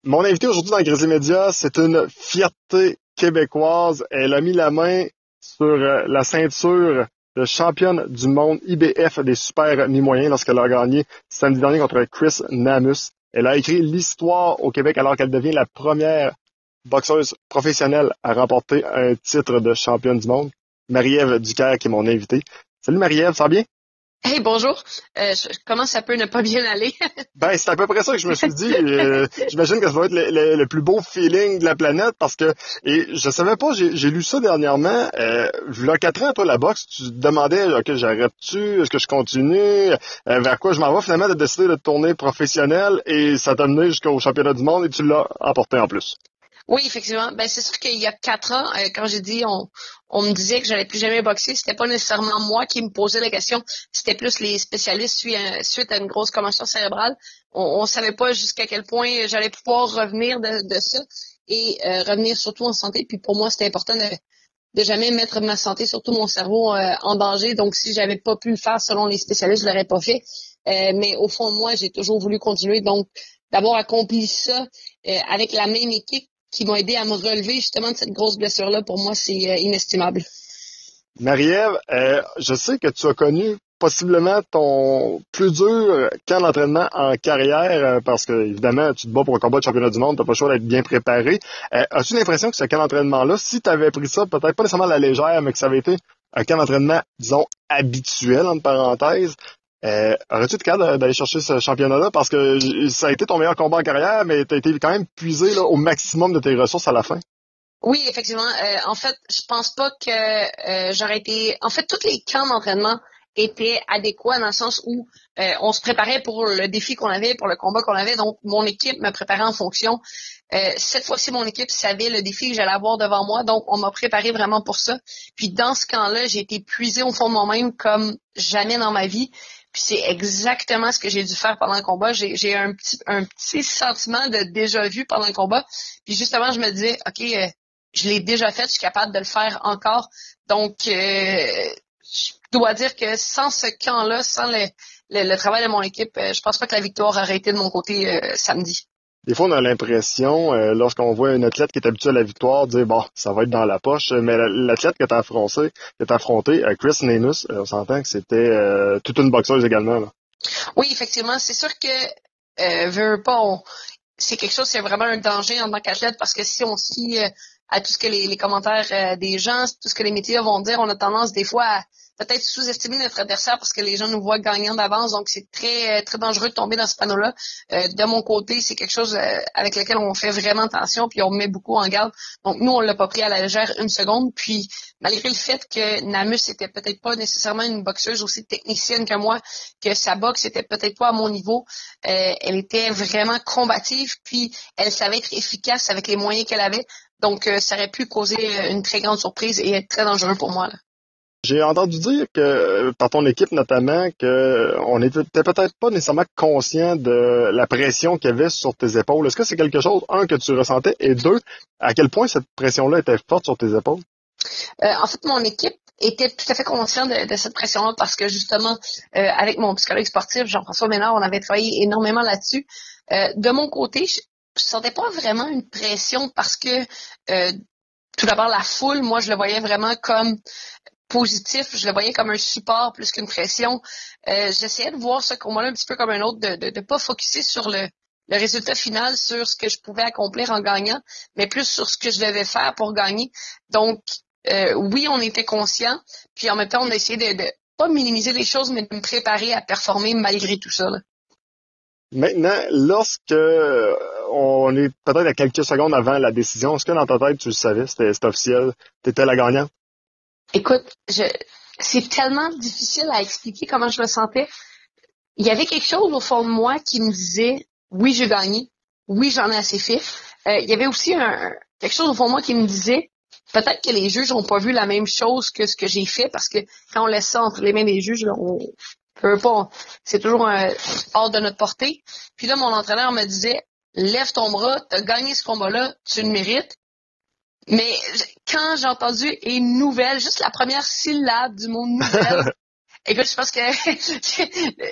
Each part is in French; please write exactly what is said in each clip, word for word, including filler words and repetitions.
Mon invité aujourd'hui dans Grizzly Media, c'est une fierté québécoise. Elle a mis la main sur euh, la ceinture de championne du monde I B F des super mi-moyens lorsqu'elle a gagné samedi dernier contre Chris Namus. Elle a écrit l'histoire au Québec alors qu'elle devient la première boxeuse professionnelle à remporter un titre de championne du monde. Marie-Ève Ducaire qui est mon invitée. Salut Marie-Ève, ça va bien? Hey, bonjour. Euh, je- comment ça peut ne pas bien aller? Ben, c'est à peu près ça que je me suis dit. Euh, j'imagine que ça va être le, le- le plus beau feeling de la planète parce que, et je savais pas, j'ai, j'ai lu ça dernièrement, euh, il y a quatre ans, toi, la boxe, tu te demandais, OK, j'arrête-tu, est-ce que je continue, euh, vers quoi je m'en vais, finalement, de décider de tourner professionnel et ça t'a mené jusqu'au championnat du monde et tu l'as emporté en plus. Oui, effectivement. Ben, c'est sûr qu'il y a quatre ans, euh, quand j'ai dit on, on me disait que j'allais plus jamais boxer, c'était pas nécessairement moi qui me posais la question, c'était plus les spécialistes suite à, suite à une grosse commotion cérébrale. On, on savait pas jusqu'à quel point j'allais pouvoir revenir de, de ça et euh, revenir surtout en santé. Puis pour moi, c'était important de, de jamais mettre ma santé, surtout mon cerveau, euh, en danger. Donc, si j'avais pas pu le faire selon les spécialistes, je l'aurais pas fait. Euh, mais au fond de moi, j'ai toujours voulu continuer. Donc, d'avoir accompli ça euh, avec la même équipe qui m'a aidé à me relever justement de cette grosse blessure-là, pour moi, c'est euh, inestimable. Marie-Ève, euh, je sais que tu as connu possiblement ton plus dur camp d'entraînement en carrière, euh, parce que évidemment, tu te bats pour un combat de championnat du monde, tu n'as pas le choix d'être bien préparé. Euh, as-tu l'impression que ce camp d'entraînement-là, si tu avais pris ça, peut-être pas nécessairement à la légère, mais que ça avait été un camp d'entraînement, disons, habituel, entre parenthèses, euh, aurais-tu été capable d'aller chercher ce championnat-là? Parce que ça a été ton meilleur combat en carrière, mais tu as été quand même puisé là, au maximum de tes ressources à la fin. Oui, effectivement. Euh, en fait, je pense pas que euh, j'aurais été. En fait, tous les camps d'entraînement étaient adéquats dans le sens où euh, on se préparait pour le défi qu'on avait, pour le combat qu'on avait. Donc, mon équipe me préparait en fonction. Euh, cette fois-ci, mon équipe savait le défi que j'allais avoir devant moi, donc on m'a préparé vraiment pour ça. Puis dans ce camp-là, j'ai été puisée au fond de moi-même comme jamais dans ma vie. Puis c'est exactement ce que j'ai dû faire pendant le combat. J'ai, j'ai un petit un petit sentiment de déjà vu pendant le combat. Puis justement, je me disais, OK, euh, je l'ai déjà fait, je suis capable de le faire encore. Donc, euh, je dois dire que sans ce camp-là, sans le, le, le travail de mon équipe, euh, je pense pas que la victoire aurait été de mon côté euh, samedi. Des fois, on a l'impression, euh, lorsqu'on voit un athlète qui est habitué à la victoire, de dire, bon, ça va être dans la poche. Mais l'athlète que tu as affronté, que t'as affronté euh, Chris Namus, euh, on s'entend que c'était euh, toute une boxeuse également. Là. Oui, effectivement, c'est sûr que euh, veux, veux pas, on, c'est quelque chose, c'est vraiment un danger en tant qu'athlète parce que si on se fie euh, à tout ce que les, les commentaires euh, des gens, tout ce que les médias vont dire, on a tendance des fois à peut-être sous-estimer notre adversaire parce que les gens nous voient gagnant d'avance. Donc, c'est très très dangereux de tomber dans ce panneau-là. Euh, de mon côté, c'est quelque chose euh, avec lequel on fait vraiment attention puis on met beaucoup en garde. Donc, nous, on l'a pas pris à la légère une seconde. Puis, malgré le fait que Namus était peut-être pas nécessairement une boxeuse aussi technicienne que moi, que sa boxe était peut-être pas à mon niveau, euh, elle était vraiment combative, puis elle savait être efficace avec les moyens qu'elle avait. Donc, euh, ça aurait pu causer euh, une très grande surprise et être très dangereux pour moi, là. J'ai entendu dire que, euh, par ton équipe notamment, que euh, on était peut-être pas nécessairement conscient de la pression qu'il y avait sur tes épaules. Est-ce que c'est quelque chose, un, que tu ressentais, et deux, à quel point cette pression-là était forte sur tes épaules? Euh, en fait, mon équipe était tout à fait conscient de, de cette pression-là parce que justement, euh, avec mon psychologue sportif, Jean-François Ménard, on avait travaillé énormément là-dessus. Euh, de mon côté, je, je sentais pas vraiment une pression parce que euh, tout d'abord, la foule, moi, je le voyais vraiment comme positif, je le voyais comme un support plus qu'une pression. Euh, j'essayais de voir ce combat-là un petit peu comme un autre, de de, de pas focusser sur le, le résultat final, sur ce que je pouvais accomplir en gagnant, mais plus sur ce que je devais faire pour gagner. Donc, euh, oui, on était conscient, puis en même temps, on a essayé de, de pas minimiser les choses, mais de me préparer à performer malgré tout ça, là. Maintenant, lorsque euh, on est peut-être à quelques secondes avant la décision, est-ce que dans ta tête, tu le savais, c'était c'était officiel, t'étais la gagnante? Écoute, je, c'est tellement difficile à expliquer comment je me sentais. Il y avait quelque chose au fond de moi qui me disait, oui, j'ai gagné, oui, j'en ai assez fait. Euh, il y avait aussi un, quelque chose au fond de moi qui me disait, peut-être que les juges n'ont pas vu la même chose que ce que j'ai fait, parce que quand on laisse ça entre les mains des juges, là, on peut pas, c'est toujours un, hors de notre portée. Puis là, mon entraîneur me disait, lève ton bras, t'as gagné ce combat-là, tu le mérites. Mais quand j'ai entendu une nouvelle, juste la première syllabe du mot nouvelle, écoute, je pense que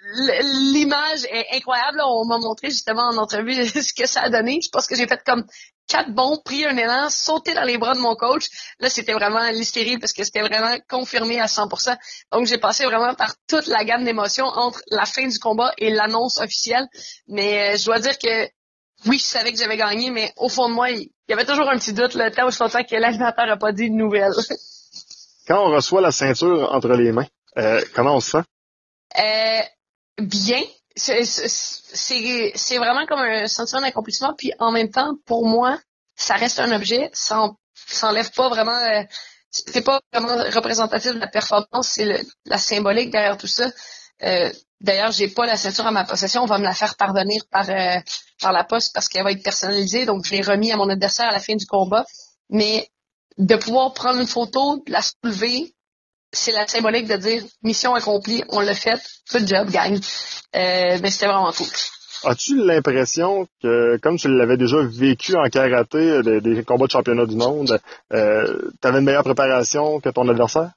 l'image est incroyable. Là. On m'a montré justement en entrevue ce que ça a donné. Je pense que j'ai fait comme quatre bons, pris un élan, sauté dans les bras de mon coach. Là, c'était vraiment l'hystérie parce que c'était vraiment confirmé à cent pour cent. Donc, j'ai passé vraiment par toute la gamme d'émotions entre la fin du combat et l'annonce officielle. Mais euh, je dois dire que oui, je savais que j'avais gagné, mais au fond de moi, il y avait toujours un petit doute, le temps où je longtemps que l'animateur n'a pas dit de nouvelles. Quand on reçoit la ceinture entre les mains, euh, comment on se sent? Euh, bien. C'est, c'est, c'est vraiment comme un sentiment d'accomplissement. Puis en même temps, pour moi, ça reste un objet. Ça s'enlève pas vraiment. Euh, c'est pas vraiment représentatif de la performance. C'est le, la symbolique derrière tout ça. Euh, d'ailleurs, j'ai pas la ceinture à ma possession. On va me la faire parvenir par euh, par la poste parce qu'elle va être personnalisée. Donc, je l'ai remis à mon adversaire à la fin du combat. Mais de pouvoir prendre une photo, de la soulever, c'est la symbolique de dire mission accomplie, on l'a fait, good job, gang. Euh, mais c'était vraiment cool. As-tu l'impression que, comme tu l'avais déjà vécu en karaté, des, des combats de championnat du monde, euh, tu avais une meilleure préparation que ton adversaire?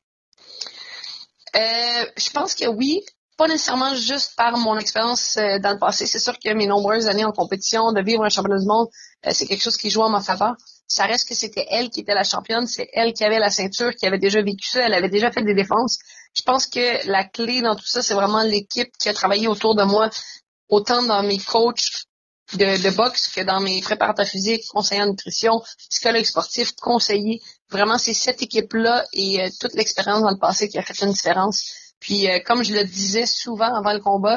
Euh, je pense que oui. Pas nécessairement juste par mon expérience euh, dans le passé. C'est sûr que mes nombreuses années en compétition, de vivre un championnat du monde, euh, c'est quelque chose qui joue en ma faveur. Ça reste que c'était elle qui était la championne, c'est elle qui avait la ceinture, qui avait déjà vécu ça, elle avait déjà fait des défenses. Je pense que la clé dans tout ça, c'est vraiment l'équipe qui a travaillé autour de moi, autant dans mes coachs de, de boxe que dans mes préparateurs physiques, conseillers en nutrition, psychologues sportifs, conseillers. Vraiment, c'est cette équipe-là et euh, toute l'expérience dans le passé qui a fait une différence. Puis, euh, comme je le disais souvent avant le combat,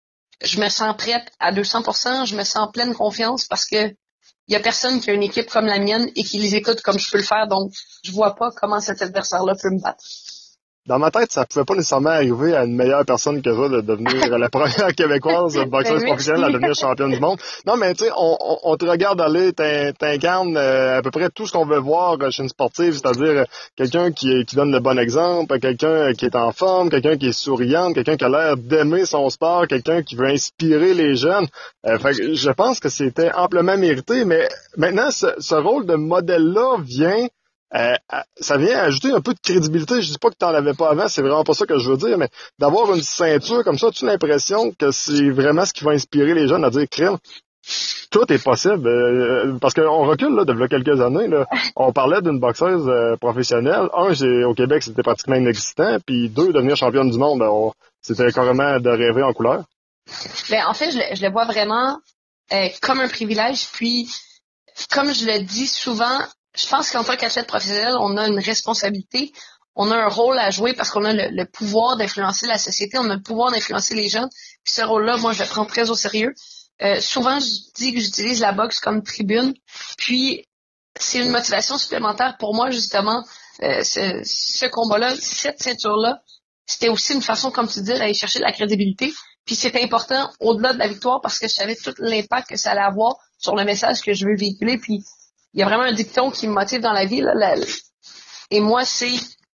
je me sens prête à deux cents pour cent, je me sens en pleine confiance parce que il y a personne qui a une équipe comme la mienne et qui les écoute comme je peux le faire, donc je vois pas comment cet adversaire-là peut me battre. Dans ma tête, ça pouvait pas nécessairement arriver à une meilleure personne que ça de devenir la première québécoise boxeuse Ben, professionnelle à devenir championne du monde. Non, mais tu sais, on, on, on te regarde aller, t'incarnes euh, à peu près tout ce qu'on veut voir chez une sportive, c'est-à-dire quelqu'un qui, qui donne le bon exemple, quelqu'un qui est en forme, quelqu'un qui est souriant, quelqu'un qui a l'air d'aimer son sport, quelqu'un qui veut inspirer les jeunes. Euh, fait que je pense que c'était amplement mérité, mais maintenant, ce, ce rôle de modèle-là vient... Euh, ça vient ajouter un peu de crédibilité. Je dis pas que tu n'en avais pas avant, c'est vraiment pas ça que je veux dire, mais d'avoir une ceinture comme ça, as-tu l'impression que c'est vraiment ce qui va inspirer les jeunes à dire crème? Tout est possible. Euh, parce qu'on recule là, depuis quelques années. Là, on parlait d'une boxeuse euh, professionnelle. Un, c'est, au Québec, c'était pratiquement inexistant. Puis deux, devenir championne du monde, on, c'était carrément de rêver en couleur. Ben, en fait, je le, je le vois vraiment euh, comme un privilège. Puis, comme je le dis souvent, je pense qu'en tant qu'athlète professionnel, on a une responsabilité, on a un rôle à jouer parce qu'on a le, le pouvoir d'influencer la société, on a le pouvoir d'influencer les jeunes. Puis ce rôle-là, moi, je le prends très au sérieux. Euh, souvent, je dis que j'utilise la boxe comme tribune. Puis, c'est une motivation supplémentaire pour moi, justement, euh, ce, ce combat-là, cette ceinture-là. C'était aussi une façon, comme tu dis, d'aller chercher de la crédibilité. Puis c'est important au-delà de la victoire parce que je savais tout l'impact que ça allait avoir sur le message que je veux véhiculer. Puis il y a vraiment un dicton qui me motive dans la vie. Là, la, et moi, c'est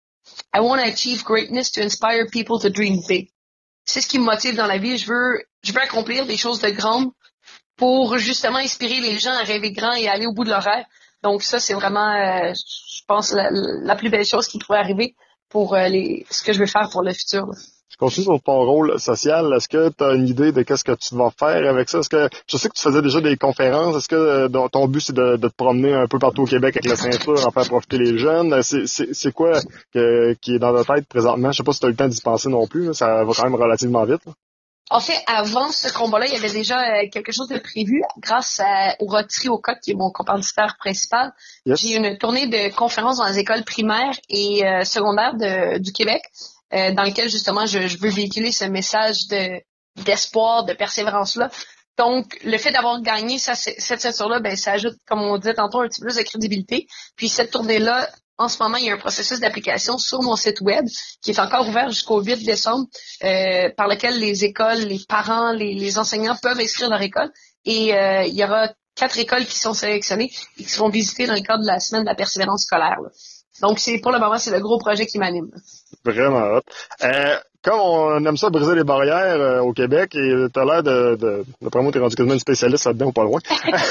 « I want to achieve greatness to inspire people to dream big ». C'est ce qui me motive dans la vie. Je veux, je veux accomplir des choses de grandes pour justement inspirer les gens à rêver grand et à aller au bout de leur rêve. Donc ça, c'est vraiment, euh, je pense, la, la plus belle chose qui pourrait arriver pour euh, les, ce que je veux faire pour le futur. Là. Je continue sur ton rôle social. Est-ce que tu as une idée de qu'est-ce que tu vas faire avec ça? Est-ce que je sais que tu faisais déjà des conférences. Est-ce que euh, ton but c'est de, de te promener un peu partout au Québec avec la ceinture, en faire profiter les jeunes? C'est, c'est, c'est quoi que, qui est dans ta tête présentement? Je sais pas si tu as eu le temps d'y penser non plus. Là. Ça va quand même relativement vite. Là. En fait, avant ce combat-là, il y avait déjà euh, quelque chose de prévu grâce à, au Rotary au Coq, qui est mon commanditaire principal. Yes. J'ai une tournée de conférences dans les écoles primaires et euh, secondaires de, du Québec, euh, dans lequel justement je, je veux véhiculer ce message de d'espoir, de persévérance-là. Donc, le fait d'avoir gagné ça, cette ceinture-là, ben ça ajoute, comme on disait tantôt, un petit peu plus de crédibilité. Puis cette tournée-là, en ce moment, il y a un processus d'application sur mon site web qui est encore ouvert jusqu'au huit décembre, euh, par lequel les écoles, les parents, les, les enseignants peuvent inscrire leur école. Et euh, il y aura quatre écoles qui sont sélectionnées et qui seront visitées dans le cadre de la semaine de la persévérance scolaire. Là. Donc, c'est pour le moment, c'est le gros projet qui m'anime. Vraiment hot. Euh, comme on aime ça briser les barrières euh, au Québec, et tu as l'air de, de, d'après moi, tu es rendu quasiment une spécialiste là-dedans ou pas loin.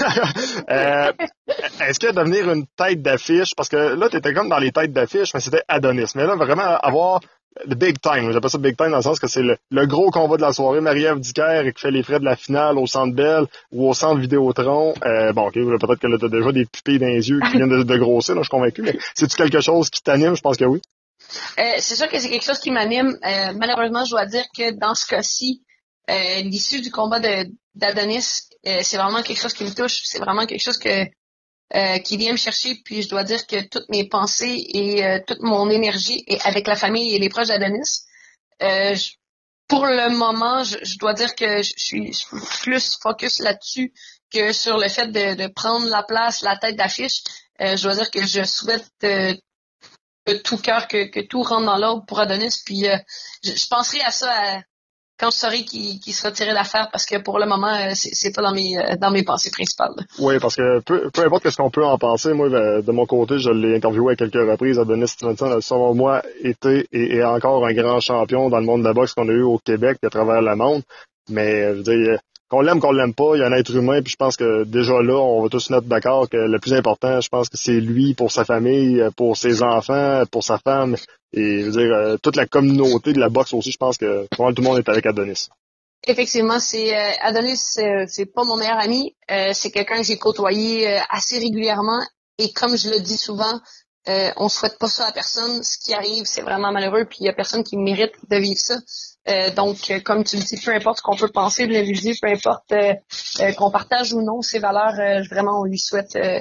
euh, est-ce que devenir une tête d'affiche, parce que là, tu étais comme dans les têtes d'affiche, mais c'était Adonis. Mais là, vraiment, avoir le big time. J'appelle ça big time dans le sens que c'est le, le gros combat de la soirée. Marie-Ève Dicker qui fait les frais de la finale au Centre Bell ou au Centre Vidéotron. Euh, bon, ok, peut-être que là, t'as déjà des pupilles dans les yeux qui viennent de, de grossir, là, je suis convaincu, mais c'est-tu quelque chose qui t'anime? Je pense que oui. Euh, c'est sûr que c'est quelque chose qui m'anime. Euh, malheureusement, je dois dire que dans ce cas-ci, euh, l'issue du combat de d'Adonis, euh, c'est vraiment quelque chose qui me touche. C'est vraiment quelque chose que euh, qui vient me chercher. Puis je dois dire que toutes mes pensées et euh, toute mon énergie est avec la famille et les proches d'Adonis. Euh, je- pour le moment, je, je dois dire que je suis, je suis plus focus là-dessus que sur le fait de, de prendre la place, la tête d'affiche. Euh, je dois dire que je souhaite euh, de tout cœur que, que tout rentre dans l'ordre pour Adonis. Puis euh, je, je penserai à ça à- quand je saurai qu'il qu'il sera tiré d'affaire parce que pour le moment, euh, c'est c'est pas dans mes euh, dans mes pensées principales. Oui, parce que peu, peu importe ce qu'on peut en penser, moi, de, de mon côté, je l'ai interviewé à quelques reprises. Adonis Stevenson a, selon moi, été et est encore un grand champion dans le monde de la boxe qu'on a eu au Québec et à travers le monde. Mais, je veux dire, qu'on l'aime, qu'on l'aime pas, il y a un être humain, puis je pense que déjà là, on va tous se mettre d'accord que le plus important, je pense que c'est lui pour sa famille, pour ses enfants, pour sa femme, et je veux dire, euh, toute la communauté de la boxe aussi, je pense que tout le monde est avec Adonis. Effectivement, c'est euh, Adonis, euh, c'est pas mon meilleur ami. Euh, c'est quelqu'un que j'ai côtoyé euh, assez régulièrement. Et comme je le dis souvent, euh, on souhaite pas ça à personne. Ce qui arrive, c'est vraiment malheureux. Puis il y a personne qui mérite de vivre ça. Euh, donc, euh, comme tu le dis, peu importe ce qu'on peut penser de l'individu, peu importe euh, euh, qu'on partage ou non ses valeurs, euh, vraiment, on lui souhaite euh,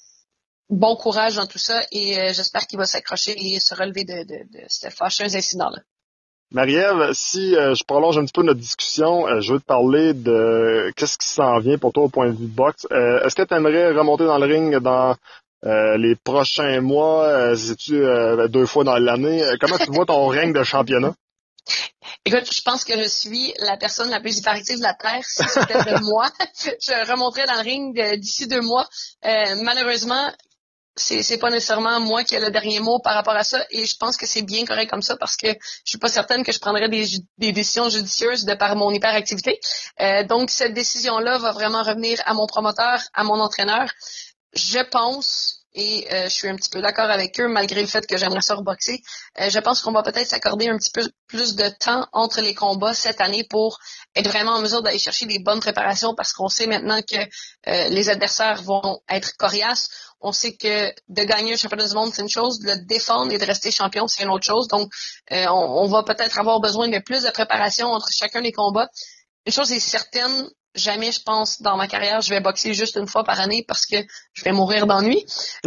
bon courage dans tout ça. Et euh, j'espère qu'il va s'accrocher et se relever de, de, de ce fâcheux incident-là. Marie-Ève, si euh, je prolonge un petit peu notre discussion, euh, je veux te parler de qu'est-ce qui s'en vient pour toi au point de vue boxe. Euh, est-ce que tu aimerais remonter dans le ring dans euh, les prochains mois? Euh, C'est-tu euh, deux fois dans l'année? Euh, comment tu vois ton règne de championnat? Écoute, je pense que je suis la personne la plus hyperactive de la Terre. Si c'était de moi, je remonterais dans le ring de- d'ici deux mois. Euh, malheureusement, c'est c'est pas nécessairement moi qui ai le dernier mot par rapport à ça et je pense que c'est bien correct comme ça parce que je suis pas certaine que je prendrais des, ju- des décisions judicieuses de par mon hyperactivité. Euh, donc cette décision-là va vraiment revenir à mon promoteur, à mon entraîneur. Je pense, et euh, je suis un petit peu d'accord avec eux, malgré le fait que j'aimerais ça reboxer, euh, je pense qu'on va peut-être s'accorder un petit peu plus de temps entre les combats cette année pour être vraiment en mesure d'aller chercher des bonnes préparations parce qu'on sait maintenant que euh, les adversaires vont être coriaces. On sait que de gagner un championnat du monde, c'est une chose, de le défendre et de rester champion, c'est une autre chose. Donc, euh, on, on va peut-être avoir besoin de plus de préparation entre chacun des combats. Une chose est certaine, jamais, je pense, dans ma carrière, je vais boxer juste une fois par année parce que je vais mourir d'ennui.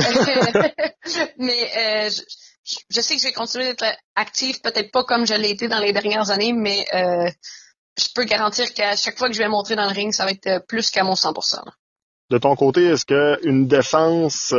Mais euh, je, je sais que je vais continuer d'être active, peut-être pas comme je l'ai été dans les dernières années, mais euh, je peux garantir qu'à chaque fois que je vais monter dans le ring, ça va être plus qu'à mon cent pour cent. Là. De ton côté, est-ce que une défense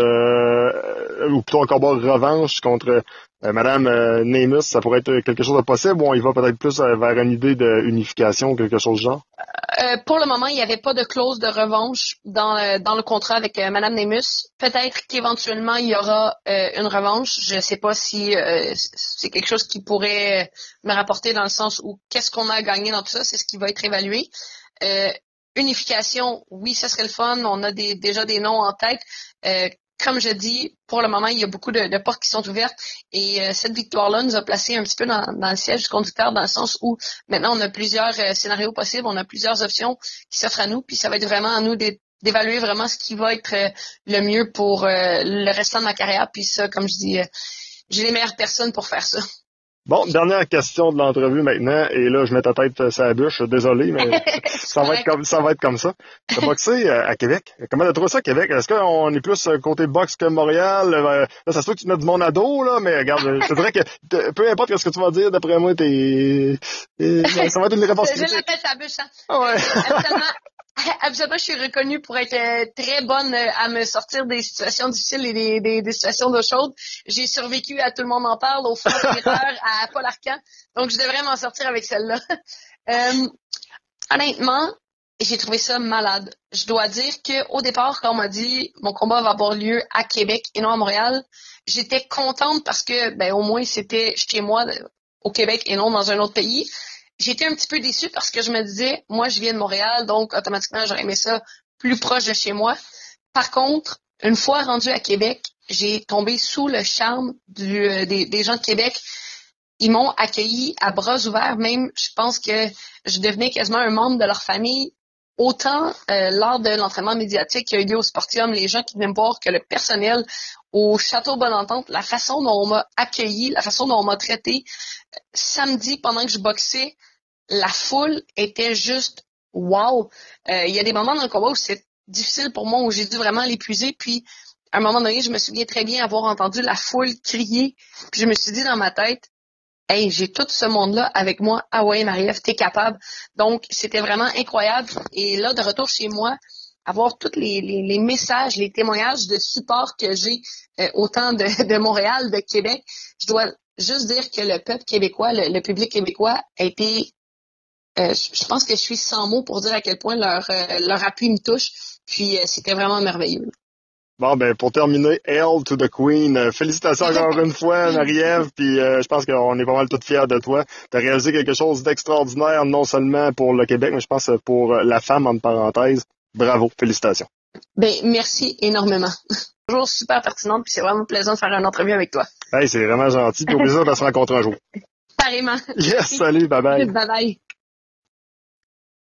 euh, ou plutôt un combat revanche contre euh, Madame euh, Nemus, ça pourrait être quelque chose de possible ou on y va peut-être plus euh, vers une idée de unification, quelque chose du genre? Euh, pour le moment, il n'y avait pas de clause de revanche dans le, dans le contrat avec euh, Madame Nemus. Peut-être qu'éventuellement, il y aura euh, une revanche. Je ne sais pas si euh, c'est quelque chose qui pourrait me rapporter dans le sens où qu'est-ce qu'on a gagné dans tout ça, c'est ce qui va être évalué. Euh, unification, oui, ça serait le fun. On a des, déjà des noms en tête. Euh, comme je dis, pour le moment, il y a beaucoup de, de portes qui sont ouvertes et euh, cette victoire-là nous a placé un petit peu dans, dans le siège du conducteur dans le sens où maintenant on a plusieurs euh, scénarios possibles, on a plusieurs options qui s'offrent à nous, puis ça va être vraiment à nous d'évaluer vraiment ce qui va être euh, le mieux pour euh, le restant de ma carrière. Puis ça, comme je dis, euh, j'ai les meilleures personnes pour faire ça. Bon, dernière question de l'entrevue maintenant, et là, je mets ta tête sur la bûche, désolé, mais ça va être comme ça va être comme ça. Tu as boxé euh, à Québec. Comment t'as trouvé ça à Québec? Est-ce qu'on est plus côté boxe que Montréal? Euh, Là, ça se peut que tu te mettes du monde à dos, là, mais regarde, je te dirais que t- peu importe ce que tu vas dire, d'après moi, t'es. t'es- Ça va être une réponse Je critique. l'appelle ta bûche. Hein? Ouais. Habituellement, habituellement, je suis reconnue pour être euh, très bonne euh, à me sortir des situations difficiles et des, des, des situations d'eau chaude. J'ai survécu à Tout le monde en parle, au Franc Tireur, à Paul Arcand. Donc, je devrais m'en sortir avec celle-là. Euh, honnêtement, j'ai trouvé ça malade. Je dois dire qu'au départ, quand on m'a dit mon combat va avoir lieu à Québec et non à Montréal, j'étais contente parce que ben au moins c'était chez moi au Québec et non dans un autre pays. J'étais un petit peu déçue parce que je me disais, moi je viens de Montréal, donc automatiquement j'aurais aimé ça plus proche de chez moi. Par contre, une fois rendue à Québec, j'ai tombé sous le charme du, euh, des, des gens de Québec. ils m'ont accueilli à bras ouverts. Même, je pense que je devenais quasiment un membre de leur famille. Autant euh, lors de l'entraînement médiatique qui a eu lieu au Sportium, les gens qui venaient me voir, que le personnel au Château Bonne-Entente, la façon dont on m'a accueilli, la façon dont on m'a traité. Samedi, pendant que je boxais, la foule était juste wow. Euh, il y a des moments dans le combat où c'est difficile pour moi, où j'ai dû vraiment l'épuiser. Puis, à un moment donné, je me souviens très bien avoir entendu la foule crier. Puis je me suis dit dans ma tête, hey, j'ai tout ce monde-là avec moi. Ah ouais, Marie-Ève, t'es capable. Donc, c'était vraiment incroyable. Et là, de retour chez moi, avoir tous les, les, les messages, les témoignages de support que j'ai, euh, autant de, de Montréal, de Québec, je dois juste dire que le peuple québécois, le, le public québécois a été, euh, je pense que je suis sans mots pour dire à quel point leur, euh, leur appui me touche. Puis, euh, c'était vraiment merveilleux. Bon, ben pour terminer, Hail to the Queen. Euh, félicitations encore une fois, Marie-Ève. Puis euh, je pense qu'on est pas mal tous fiers de toi. Tu as réalisé quelque chose d'extraordinaire, non seulement pour le Québec, mais je pense pour la femme, entre parenthèses. Bravo, félicitations. Ben merci énormément. Toujours super pertinente, puis c'est vraiment plaisant de faire une entrevue avec toi. Hey, c'est vraiment gentil. Puis au plaisir de se rencontrer un jour. Pareillement. Yes, salut, bye bye. Bye bye.